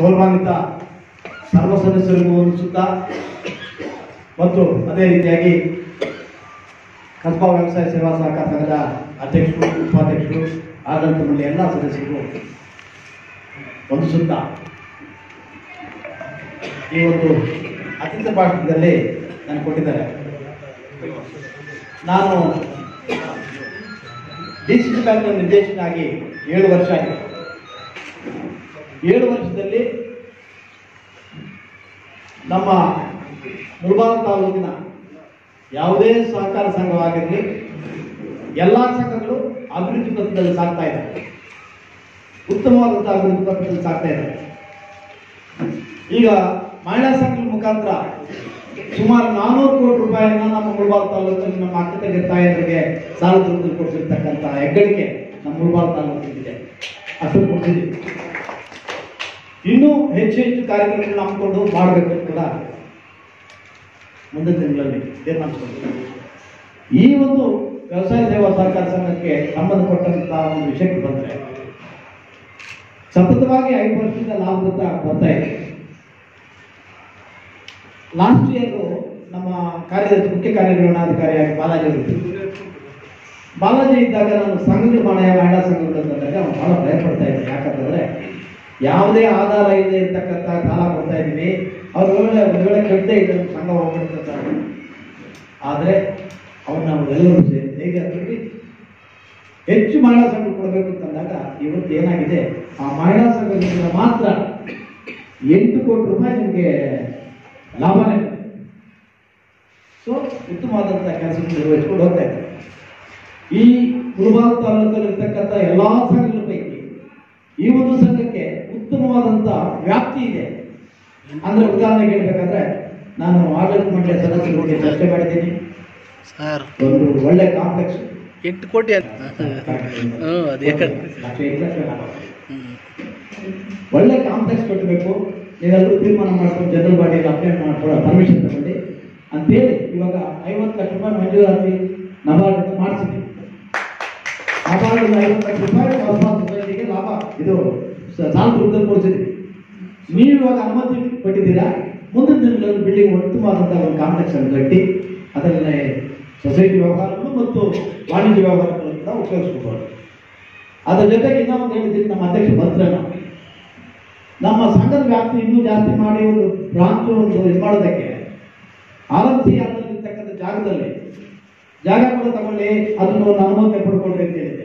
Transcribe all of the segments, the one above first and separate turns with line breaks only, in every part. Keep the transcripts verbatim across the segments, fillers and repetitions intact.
ಗೌರವಾನ್ವಿತ ಸರ್ವ ಸದಸ್ಯರಿಗೂ ವಂದಿಸುತ್ತಾ ಮತ್ತು ಅದೇ ರೀತಿಯಾಗಿ ಕಸ್ಬಾ ವ್ಯವಸಾಯ ಸೇವಾ ಸಹಕಾರ ಸಂಘದ ಅಧ್ಯಕ್ಷರು, ಉಪಾಧ್ಯಕ್ಷರು, ಆಡಳಿತ ಮಂಡಳಿ ಎಲ್ಲ ಸದಸ್ಯರು ವಂದಿಸುತ್ತಾ ಈ ಒಂದು ಅತಿಥಿ ಭಾಷಣದಲ್ಲಿ ನಾನು ಕೊಟ್ಟಿದ್ದಾರೆ. ನಾನು ಡಿ ಸಿ ಸಿ ಬ್ಯಾಂಕ್ನ ನಿರ್ದೇಶನಾಗಿ ಏಳು ವರ್ಷ ಆಗಿದೆ. ಏಳು ವರ್ಷದಲ್ಲಿ ನಮ್ಮ ಮುಳಬಾಗಿಲು ತಾಲೂಕಿನ ಯಾವುದೇ ಸಹಕಾರ ಸಂಘವಾಗಿರಲಿ ಎಲ್ಲ ಸಂಘಗಳು ಅಭಿವೃದ್ಧಿ ಪಥದಲ್ಲಿ ಸಾಗ್ತಾ ಇದ್ದಾರೆ, ಉತ್ತಮವಾದಂಥ ಅಭಿವೃದ್ಧಿ ಪಥದಲ್ಲಿ ಸಾಗ್ತಾ ಇದ್ದಾರೆ. ಈಗ ಮಹಿಳಾ ಸಂಘದ ಮುಖಾಂತರ ಸುಮಾರು ನಾನ್ನೂರು ಕೋಟಿ ರೂಪಾಯಿಯನ್ನ ನಮ್ಮ ಮುಳಬಾಗಿಲು ತಾಲೂಕಿನಲ್ಲಿ ನಮ್ಮ ಅಕ್ಕ ತಂಗಿ ತಾಯಂದರಿಗೆ ಸಾಲದ ರೂಪದಲ್ಲಿ ಕೊಡಿಸಿರ್ತಕ್ಕಂಥ ಹೆಗ್ಗಳಿಕೆ ನಮ್ಮ ಮುಳಬಾಗಿಲು ತಾಲೂಕಿದೆ. ಅಷ್ಟು ಕೊಡ್ತಿದ್ದೀವಿ. ಇನ್ನೂ ಹೆಚ್ಚು ಹೆಚ್ಚು ಕಾರ್ಯಕ್ರಮಗಳನ್ನ ಹಮ್ಮಿಕೊಂಡು ಮಾಡಬೇಕು ಕೂಡ ಮುಂದಿನ ದಿನಗಳಲ್ಲಿ ತೀರ್ಮಾನಿಸಿಕೊಂಡಿದ್ದೀವಿ. ಈ ಒಂದು ವ್ಯವಸಾಯ ಸೇವಾ ಸಹಕಾರ ಸಂಘಕ್ಕೆ ಸಂಬಂಧಪಟ್ಟಂತಹ ಒಂದು ವಿಷಯಕ್ಕೆ ಬಂದರೆ ಸತತವಾಗಿ ಐದು ವರ್ಷದಿಂದ ಲಾಭದತ್ತ ಬರ್ತಾ ಇದೆ. ಲಾಸ್ಟ್ ಇಯರ್ ನಮ್ಮ ಕಾರ್ಯದರ್ಶಿ ಮುಖ್ಯ ಕಾರ್ಯನಿರ್ವಹಣಾಧಿಕಾರಿಯಾಗಿ ಬಾಲಾಜಿ ಅವರು ಬಾಲಾಜಿ ಇದ್ದಾಗ ನಾನು ಸಂಘಗಳು ಮಾಡ ಮಹಿಳಾ ಸಂಘಗಳು ಅಂತಂದಾಗ ಅವ್ನು ಬಹಳ ಭಯ ಪಡ್ತಾ ಇದ್ದೆ. ಯಾಕಂತಂದ್ರೆ ಯಾವುದೇ ಆಧಾರ ಇಲ್ಲದೆ ಇರ್ತಕ್ಕಂಥ ಸಾಲ ಕೊಡ್ತಾ ಇದ್ದೀವಿ, ಅವ್ರ ಒಳ್ಳೆ ಒಂದು ವೇಳೆ ಕಟ್ಟೇ ಇದೆ ಸಂಘ ಹೋಗ್ಬಿಡ್ತಾರೆ. ಆದರೆ ಅವ್ರು ನಾವು ಎಲ್ಲರೂ ಸೇರಿ ಹೇಗೆ ಅದರಲ್ಲಿ ಹೆಚ್ಚು ಮಹಿಳಾ ಸಂಘ ಕೊಡಬೇಕು ಅಂತಂದಾಗ ಇವತ್ತು ಏನಾಗಿದೆ, ಆ ಮಹಿಳಾ ಸಂಘದಿಂದ ಮಾತ್ರ ಎಂಟು ಕೋಟಿ ರೂಪಾಯಿ ನಿಮಗೆ ಲಾಭನೇ. ಸೊ ಉತ್ತಮವಾದಂಥ ಕೆಲಸವನ್ನು ನಿರ್ವಹಿಸಿಕೊಂಡು ಹೋಗ್ತಾ ಇದ್ದಾರೆ. ಈ ಮುಳಬಾಗಿಲು ತಾಲೂಕಲ್ಲಿ ಇರ್ತಕ್ಕಂಥ ಎಲ್ಲಾ ಸಂಘಗಳ ಪೈಕಿ ಈ ಒಂದು ಸಂಘಕ್ಕೆ ಉತ್ತಮವಾದಂಥ ವ್ಯಾಪ್ತಿ ಇದೆ. ಅಂದ್ರೆ ಉದಾಹರಣೆಗೆ ಹೇಳ್ಬೇಕಂದ್ರೆ ನಾನು ಆಡಳಿತ ಮಂಡಳಿಯ ಸದಸ್ಯರ ಬಗ್ಗೆ ಚರ್ಚೆ ಮಾಡಿದ್ದೀನಿ. ಒಂದು ಒಳ್ಳೆ ಕಾಂಪ್ಲೆಕ್ಸ್
ಎಂಟು ಕೋಟಿ
ಒಳ್ಳೆ ಕಾಂಪ್ಲೆಕ್ಸ್ ಕಟ್ಟಬೇಕು, ನೀವೆಲ್ಲರೂ ತೀರ್ಮಾನ ಮಾಡ್ಕೊಂಡು ಜನರಲ್ ಬಾಡಿಯಲ್ಲಿ ಅಪ್ಲೈ ಮಾಡ್ಕೊಳ್ಳೋ ಪರ್ಮಿಷನ್ ತಗೊಂಡು ಅಂತೇಳಿ ಇವಾಗ ಐವತ್ತು ಲಕ್ಷ ರೂಪಾಯಿ ಮಂಜೂರಾತಿ ನಬಾರ್ಡ್ ಮಾಡಿಸಿದ್ವಿ. ನಬಾರ್ಡ್ ಐವತ್ತು ಲಕ್ಷ ರೂಪಾಯಿ ಕಸ್ಬಾ ಸೊಸೈಟಿಗೆ ಲಾಭ ಇದು ಸಾಲ ರೂಪದಲ್ಲಿ ಕೊಡಿಸಿದ್ವಿ. ನೀವು ಇವಾಗ ಅನುಮತಿ ಕೊಟ್ಟಿದ್ದೀರಾ, ಮುಂದಿನ ದಿನಗಳಲ್ಲಿ ಬಿಲ್ಡಿಂಗ್ ಉತ್ತಮವಾದಂತಹ ಒಂದು ಕಾಂಪ್ಲೆಕ್ಸ್ ಅನ್ನು ಕಟ್ಟಿ ಅದರಲ್ಲಿ ಸೊಸೈಟಿ ವ್ಯವಹಾರಗಳು ಮತ್ತು ವಾಣಿಜ್ಯ ವ್ಯವಹಾರಗಳನ್ನು ಕೂಡ ಉಪಯೋಗಿಸ್ಕೋಬಹುದು. ಅದರ ಜೊತೆಗೆ ಇನ್ನೊಂದು ಹೇಳಿದ್ದೀನಿ, ನಮ್ಮ ಅಧ್ಯಕ್ಷ ಭದ್ರನ ನಮ್ಮ ಸಂಘದ ವ್ಯಾಪ್ತಿ ಇನ್ನೂ ಜಾಸ್ತಿ ಮಾಡಿ ಒಂದು ಬ್ರಾಂಚ್ ಒಂದು ಇದು ಮಾಡೋದಕ್ಕೆ ಆಲಂಸಿ ಇರ್ತಕ್ಕಂಥ ಜಾಗದಲ್ಲಿ ಜಾಗ ಕೂಡ ತಗೊಳ್ಳಿ, ಅದನ್ನು ಒಂದು ಅನುಮತಿ ಪಡ್ಕೊಳ್ರಿ ಅಂತ ಹೇಳಿದೆ.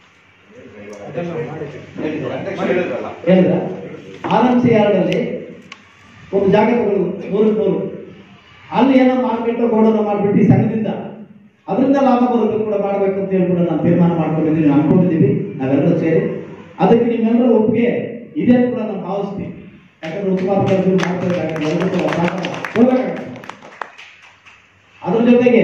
ಹೇಳಿದ್ರ ಆಲಂಸಿ ಯಾರ್ಡಲ್ಲಿ ಒಂದು ಜಾಗ ತಗೊಳ್ಳುದು ನೂರಕ್ಕೆ ನೂರು, ಅಲ್ಲಿ ಏನೋ ಮಾರ್ಕೆಟ್ ಗೋಡನ್ನು ಮಾಡಿಬಿಟ್ಟು ಈ ಸಂಘದಿಂದ ಅದರಿಂದ ಲಾಭ ಬರೋದು ಕೂಡ ಮಾಡಬೇಕು ಅಂತ ಹೇಳಿ ಕೂಡ ನಾವು ತೀರ್ಮಾನ ಮಾಡ್ಕೊಂಡಿದ್ದೀವಿ, ಅನ್ಕೊಂಡಿದ್ದೀವಿ ನಾವೆಲ್ಲರೂ ಸೇರಿ. ಅದಕ್ಕೆ ನಿಮ್ಮೆಲ್ಲರ ಒಪ್ಪಿಗೆ ಇದೆ ಅಂತ ಕೂಡ ನಾವು ಭಾವಿಸ್ತೀವಿ. ಯಾಕಂದ್ರೆ ಉತ್ಪಾದಕ ಕೆಲಸ ಮಾಡ್ಬೇಕಾಗುತ್ತೆ. ಅದ್ರ ಜೊತೆಗೆ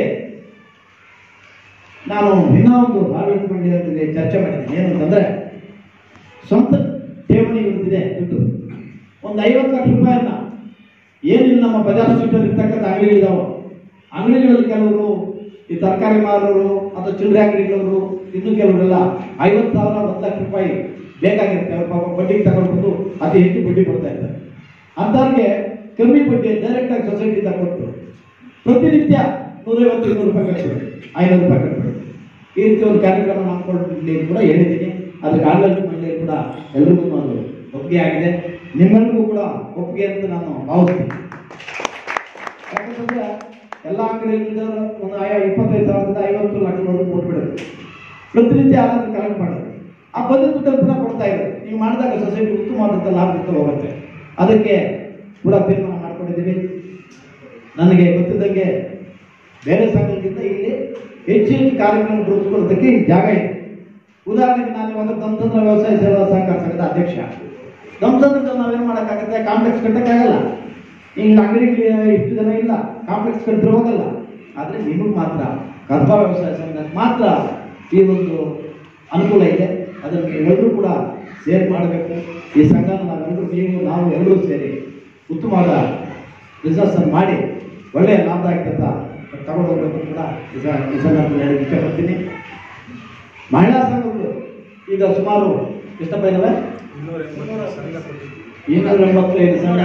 ನಾನು ಇನ್ನೂ ಒಂದು ಆಡಳಿತ ಮಂಡಳಿಯೊಂದಿಗೆ ಚರ್ಚೆ ಮಾಡಿದ್ದೀನಿ. ಏನಂತಂದ್ರೆ ಸ್ವಂತ ಠೇವಣಿ ಇರುತ್ತಿದೆ ದುಡ್ಡು ಒಂದು ಐವತ್ತು ಲಕ್ಷ ರೂಪಾಯಿಯನ್ನ ಏನಿಲ್ಲ ನಮ್ಮ ಬಜಾರ್ ಸ್ಟ್ರೀಟಲ್ಲಿ ಇರ್ತಕ್ಕಂಥ ಅಂಗಡಿಗಳಿದಾವೆ, ಅಂಗಡಿಗಳಲ್ಲಿ ಕೆಲವರು ಈ ತರಕಾರಿ ಮಾರೋರು ಅಥವಾ ಚಿಲ್ಲರೆ ಅಂಗಡಿಗಳವರು ಇನ್ನು ಕೆಲವರೆಲ್ಲ ಐವತ್ತು ಸಾವಿರ ಒಂದು ಲಕ್ಷ ರೂಪಾಯಿ ಬೇಕಾಗಿರುತ್ತೆ. ಅವ್ರ ಪಾಪ ಬಡ್ಡಿಗೆ ತಗೊಂಡ್ಬಿಟ್ಟು ಅತಿ ಹೆಚ್ಚು ಬಡ್ಡಿ ಕೊಡ್ತಾ ಇದ್ದಾರೆ. ಅಂಥವ್ರಿಗೆ ಕಮ್ಮಿ ಬಡ್ಡಿ ಡೈರೆಕ್ಟ್ ಆಗಿ ಸೊಸೈಟಿ ತಗೊಂಡು ಪ್ರತಿನಿತ್ಯ ನೂರೈವತ್ತು ಇನ್ನೂರು ರೂಪಾಯಿ ಕಟ್ಬಿಡಿ, ಐನೂರು ರೂಪಾಯಿ ಕಟ್ಬಿಡಿ. ಈ ರೀತಿ ಒಂದು ಕಾರ್ಯಕ್ರಮ ಮಾಡ್ಕೊಳ್ಳಿ ಕೂಡ ಹೇಳಿದ್ದೀನಿ. ಅದಕ್ಕೆ ಆಡಳಿತ ಮಂಡಳಿ ಕೂಡ ಎಲ್ರಿಗೂ ಅದು ಒಪ್ಪಿಗೆ ಆಗಿದೆ, ನಿಮ್ಮೆಲ್ಲರಿಗೂ ಕೂಡ ಒಪ್ಪಿಗೆ ಅಂತ ನಾನು ಭಾವಿಸ್ತೀನಿ. ಯಾಕಂತಂದ್ರೆ ಎಲ್ಲ ಅಂಗಡಿಗಳಿಂದ ಒಂದು ಇಪ್ಪತ್ತೈದು ಸಾವಿರದಿಂದ ಐವತ್ತು ಲಕ್ಷವರೆಗೂ ಕೊಟ್ಬಿಡೋದು, ಪ್ರತಿನಿತ್ಯ ಅದನ್ನು ಕಲೆಕ್ಟ್ ಮಾಡೋದು, ಆ ಬಂದಿದ್ದ ದುಡ್ಡನ್ನು ಕೊಡ್ತಾ ಇದ್ದಾರೆ. ನೀವು ಮಾಡಿದಾಗ ಸೊಸೈಟಿ ಉತ್ತಮವಾದಂಥ ಲಾಭದಿಂದ ಹೋಗುತ್ತೆ. ಅದಕ್ಕೆ ಕೂಡ ತೀರ್ಮಾನ ಮಾಡ್ಕೊಂಡಿದ್ದೀವಿ. ನನಗೆ ಗೊತ್ತಿದ್ದಂಗೆ ಬೇರೆ ಸಂಘಗಳಿಂದ ಇಲ್ಲಿ ಹೆಚ್ಚು ಹೆಚ್ಚು ಕಾರ್ಯಕ್ರಮ ರೂಪಿಸ್ಕೊಳ್ಳೋದಕ್ಕೆ ಜಾಗ ಇದೆ. ಉದಾಹರಣೆಗೆ ನಾನು ಇವಾಗ ದಂತಂದ್ರ ವ್ಯವಸಾಯ ಸೇವಾ ಸಹಕಾರ ಸಂಘದ ಅಧ್ಯಕ್ಷ. ದಂತಂದ್ರದಲ್ಲಿ ನಾವೇನು ಮಾಡೋಕ್ಕಾಗುತ್ತೆ, ಕಾಂಪ್ಲೆಕ್ಸ್ ಕಟ್ಟಕ್ಕಾಗಲ್ಲ. ಈಗ ಅಂಗಡಿಗೆ ಇಷ್ಟು ಜನ ಇಲ್ಲ, ಕಾಂಪ್ಲೆಕ್ಸ್ ಕಟ್ಟಿದ್ರೆ ಹೋಗಲ್ಲ. ಆದರೆ ನಿಮಗೆ ಮಾತ್ರ ಕಸ್ಬಾ ವ್ಯವಸಾಯ ಸಂಘಕ್ಕೆ ಮಾತ್ರ ಈ ಒಂದು ಅನುಕೂಲ ಇದೆ. ಅದನ್ನು ಎಲ್ಲರೂ ಕೂಡ ಸೇರಿ ಮಾಡಬೇಕು. ಈ ಸಂಘನ ನಾವೆಲ್ಲರೂ ನೀವು ನಾವು ಎಲ್ಲರೂ ಸೇರಿ ಉತ್ತಮವಾದ ಬಿಸ್ನೆಸ್ ಅನ್ನು ಮಾಡಿ ಒಳ್ಳೆಯ ಲಾಭದಾಯಕತೆ ತಗೊಂಡು ಹೋಗಬೇಕು ಕೂಡ ಈ ಸಂದರ್ಭದಲ್ಲಿ ಹೇಳಿ ಇಷ್ಟಪಡ್ತೀನಿ. ಮಹಿಳಾ ಸಂಘಗಳು ಈಗ ಸುಮಾರು ಎಷ್ಟಪ್ಪ ಇದ್ದಾವೆ? ಇನ್ನೂರ ಎಂಬತ್ತೈದು ಸಂಘ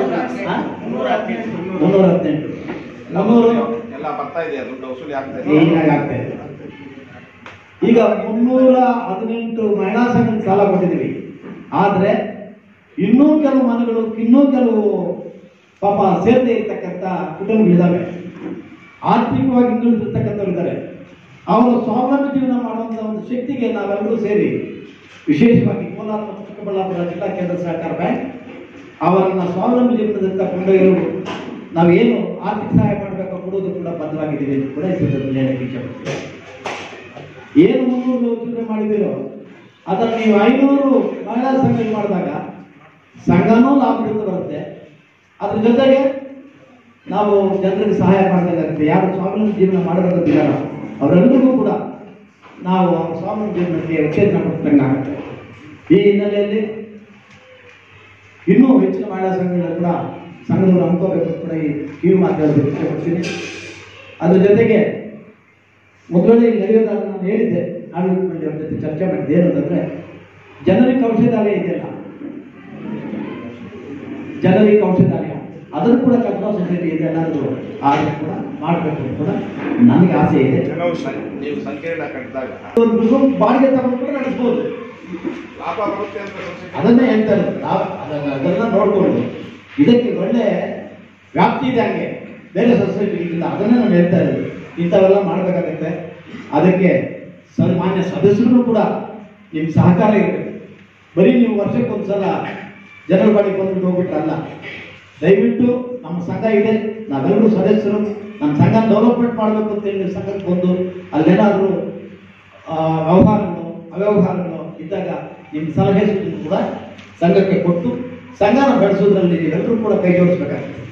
ಮುನ್ನೂರ ಹದಿನೆಂಟು ನಮ್ಮೂರು
ಎಲ್ಲ ಬರ್ತಾ ಇದೆ, ದುಡ್ಡು ವಸೂಲಿ ಆಗ್ತಾ
ಈಗಿನಾಗ ಆಗ್ತಾ ಇದೆ. ಈಗ ಮುನ್ನೂರ ಹದಿನೆಂಟು ಮಹಿಳಾ ಸಂಘ ಸಾಲ ಕೊಟ್ಟಿದ್ದೀವಿ. ಆದರೆ ಇನ್ನೂ ಕೆಲವು ಮನೆಗಳು, ಇನ್ನೂ ಕೆಲವು ಪಾಪ ಸೇರದೇ ಇರ್ತಕ್ಕಂಥ ಕುಟುಂಬಗಳಿದ್ದಾವೆ, ಆರ್ಥಿಕವಾಗಿ ಹಿಂದುಳಿದಿರ್ತಕ್ಕಂಥವ್ರು ಇದ್ದಾರೆ. ಅವರು ಸ್ವಾವಲಂಬಿ ಜೀವನ ಮಾಡುವಂಥ ಒಂದು ಶಕ್ತಿಗೆ ನಾವೆಲ್ಲರೂ ಸೇರಿ, ವಿಶೇಷವಾಗಿ ಕೋಲಾರ ಮತ್ತು ಚಿಕ್ಕಬಳ್ಳಾಪುರ ಜಿಲ್ಲಾ ಕೇಂದ್ರ ಸಹಕಾರ ಬ್ಯಾಂಕ್ ಅವರನ್ನು ಸ್ವಾವಲಂಬಿ ಜೀವನದತ್ತ ಕೊಂಡೊಯ್ಯಲು ನಾವೇನು ಆರ್ಥಿಕ ಸಹಾಯ ಮಾಡಬೇಕು ಕೊಡೋದು ಕೂಡ ಬದ್ಧವಾಗಿದ್ದೀವಿ ಅಂತ ಕೂಡ ಈ ಸಂದರ್ಭದಲ್ಲಿ ಹೇಳಕ್ಕೆ ಇಚ್ಛೆಪಡ್ತೀವಿ. ಏನು ಮುನ್ನೂರು ಯೋಚನೆ ಮಾಡಿದಿರೋ ಅದನ್ನು ನೀವು ಐನೂರು ಮಹಿಳಾ ಸಂಘ ಮಾಡಿದಾಗ ಸಂಘನೂ ಲಾಭದಿಂದ ಬರುತ್ತೆ, ಅದ್ರ ಜೊತೆಗೆ ನಾವು ಜನರಿಗೆ ಸಹಾಯ ಮಾಡಬೇಕಾಗುತ್ತೆ. ಯಾರು ಸ್ವಾವಲಂಬಿ ಜೀವನ ಮಾಡಬೇಕಂತಿದ್ದಾರೋ ಅವರೆಲ್ಲರಿಗೂ ಕೂಡ ನಾವು ಸ್ವಾವಲಂಬಿ ಜೀವನಕ್ಕೆ ಉತ್ತೇಜನ ಪಡಿಸಿದಂಗೆ ಆಗುತ್ತೆ. ಈ ಹಿನ್ನೆಲೆಯಲ್ಲಿ ಇನ್ನೂ ಹೆಚ್ಚಿನ ಮಹಿಳಾ ಸಂಘಗಳು ಕೂಡ ಸಂಘದವರು ಅನ್ಕೋಬೇಕು ಕೂಡ ಈ ಕಿವಿ ಮಾತಾಡೋದಕ್ಕೆ ಇಷ್ಟಪಡ್ತೀನಿ. ಅದ್ರ ಜೊತೆಗೆ ಮೊದಲೇ ನಡೆಯೋದಾದ್ರೆ ನಾನು ಹೇಳಿದ್ದೆ, ಆಡಳಿತ ಮಂಡಳಿಯವ್ರ ಜೊತೆ ಚರ್ಚೆ ಮಾಡಿದ್ದೆ. ಏನಂತಂದ್ರೆ ಜನರಿಗೆ ಔಷಧಾಲಯ ಇದೆಯಲ್ಲ, ಜನರಿಗೆ ಔಷಧಾಲಯ ಅದನ್ನು ಕೂಡ ಕಲ್ಪನಾ ಸೊಸೈಟಿ ಇದೆ, ಎಲ್ಲಾದರೂ ಆಡಳಿತ ಕೂಡ ಮಾಡಬೇಕು ಅಂತ ಕೂಡ ನನಗೆ ಆಸೆ ಇದೆ.
ನೀವು ಸಂಕೀರ್ಣ ಕಟ್ಟಿದಾಗ
ಬಾಡಿಗೆ ತಗೊಂಡು ಕೂಡ ನಡೆಸ್ಬೋದು,
ಲಾಭ ಬರುತ್ತೆ ಅಂತ
ಅದನ್ನೇ ಹೇಳ್ತಾರೆ. ನಾವು ಅದನ್ನ ಅದನ್ನ ನೋಡ್ಕೊಂಡು ಇದಕ್ಕೆ ಒಳ್ಳೆ ವ್ಯಾಪ್ತಿ ಇದೆ, ಹಂಗೆ ಬೇರೆ ಸೊಸೈಟಿ ಇಲ್ಲ. ಅದನ್ನೇ ನಾನು ಹೇಳ್ತಾ ಇರೋದು, ಇಂಥವೆಲ್ಲ ಮಾಡಬೇಕಾಗತ್ತೆ. ಅದಕ್ಕೆ ಮಾನ್ಯ ಸದಸ್ಯರು ಕೂಡ ನಿಮ್ಮ ಸಹಕಾರ ಇರಬೇಕು. ಬರೀ ನೀವು ವರ್ಷಕ್ಕೊಂದ್ಸಲ ಜನರ ಬಾಡಿಗೆ ಬಂದು ಹೋಗ್ಬಿಟ್ರಲ್ಲ, ದಯವಿಟ್ಟು ನಮ್ಮ ಸಂಘ ಇದೆ, ನಾವೆಲ್ಲರೂ ಸದಸ್ಯರು, ನಮ್ಮ ಸಂಘ ಡೆವಲಪ್ಮೆಂಟ್ ಮಾಡಬೇಕು ಅಂತೇಳಿ ನೀವು ಸಂಘಕ್ಕೆ ಬಂದು ಅಲ್ಲೇನಾದರೂ ವ್ಯವಹಾರಗಳು ಅವ್ಯವಹಾರಗಳು ಇದ್ದಾಗ ನಿಮ್ಮ ಸಲಹೆ ಸೂಚನೆ ಕೂಡ ಸಂಘಕ್ಕೆ ಕೊಟ್ಟು ಸಂಘನ ಬೆಳೆಸೋದ್ರಲ್ಲಿ ನೀವೆಲ್ಲರೂ ಕೂಡ ಕೈ ಜೋಡಿಸ್ಬೇಕಾಗ್ತದೆ.